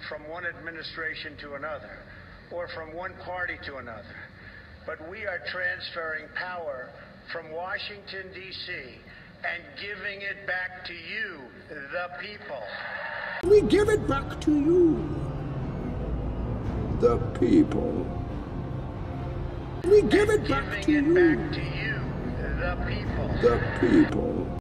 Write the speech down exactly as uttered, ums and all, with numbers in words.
from one administration to another, or from one party to another. But we are transferring power from Washington, D C and giving it back to you, the people. We give it back to you, the people. We give it back to you, Giving it back to you, the people. the people.